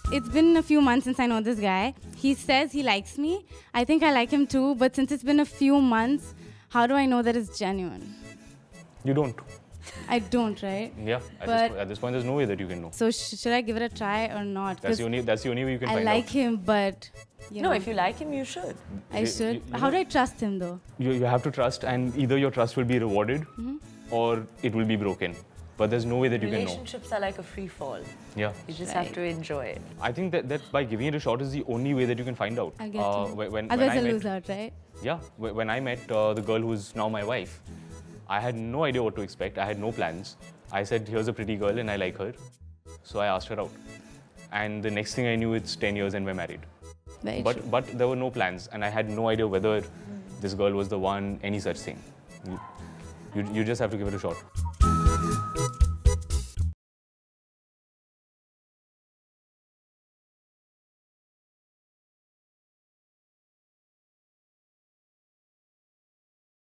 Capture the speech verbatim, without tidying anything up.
It's been a few months since I know this guy. He says he likes me. I think I like him too, but since it's been a few months, how do I know that it's genuine? You don't. I don't, right? Yeah, at, this, at this point, there's no way that you can know. So sh should I give it a try or not? That's the only. That's the only way you can I find out. I like him, but you no, know, if you like him, you should. I you, should. You, you How know, do I trust him though? You you have to trust, and either your trust will be rewarded, mm-hmm. or it will be broken. But there's no way that you can know. Relationships are like a free fall. Yeah. You just right. have to enjoy it. I think that, that by giving it a shot is the only way that you can find out. I get uh, you. When, when, Otherwise when I I'll met, lose out, right? Yeah. When I met uh, the girl who's now my wife, I had no idea what to expect. I had no plans. I said, here's a pretty girl and I like her. So I asked her out. And the next thing I knew, it's ten years and we're married. Very but, true. but there were no plans and I had no idea whether this girl was the one, any such thing. You, you, you just have to give it a shot.